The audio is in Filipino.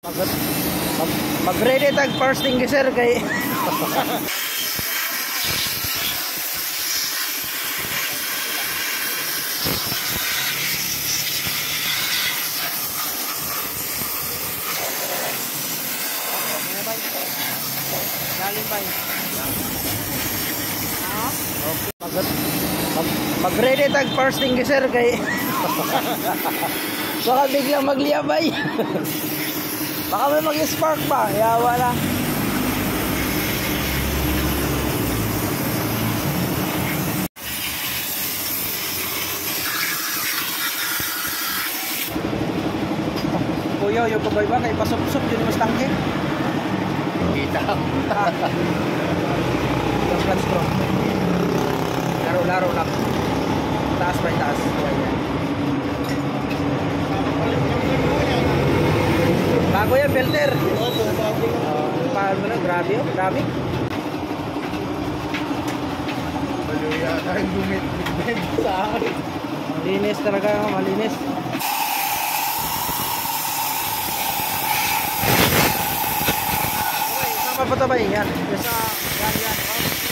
Mag-ready tag first thing sir kay mag-ready tag first thing sir kay baka biglang magliyabay. Baka may mag-spark pa, yawa na. Kuya, yung kabay ba kay pasok-sok yun mas tangke? Kita. Yung clutch pro. Laro-laro lang. Taas pa yung taas. Bago yan, filter. Paano na, grabe yun, grabe. Baluya, kahit dumit sa akin. Malinis talaga, malinis. Okay, sama pa tabay, yan. Yan, yan.